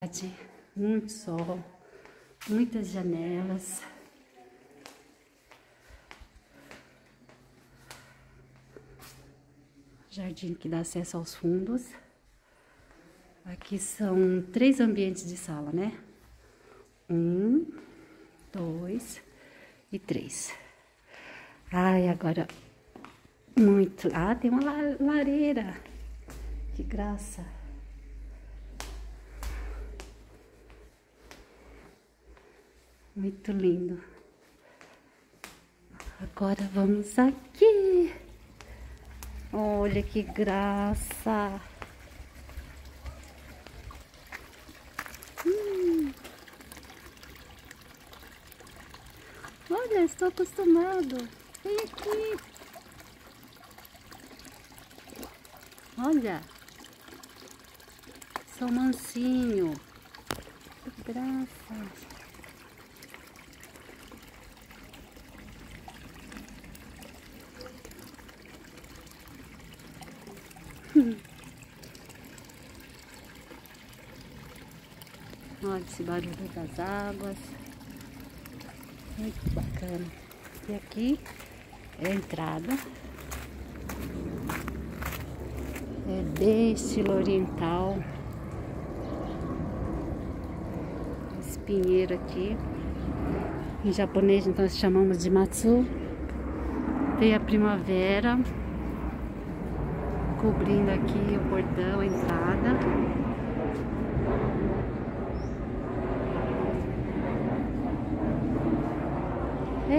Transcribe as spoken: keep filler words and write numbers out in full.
tarde, muito sol, muitas janelas. Jardim que dá acesso aos fundos. Aqui são três ambientes de sala, né? Um, dois e três. Ai, agora muito. Ah, tem uma lareira. Que graça. Muito lindo. Agora vamos aqui. Olha que graça. Hum. Olha, estou acostumado. Vem aqui. Olha. Sou mansinho. Que graça. Olha esse barulho das águas. Muito bacana. E aqui é a entrada. É bem estilo oriental. Esse pinheiro aqui. Em japonês nós chamamos de matsu. Tem a primavera cobrindo aqui o portão, a entrada.